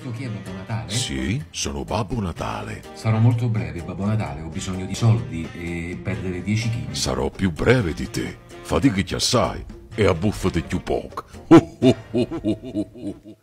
questo chi è Babbo Natale? Sì, sono Babbo Natale. Sarò molto breve, Babbo Natale, ho bisogno di soldi e perdere 10 kg. Sarò più breve di te. Faticati assai e abbuffati più poco.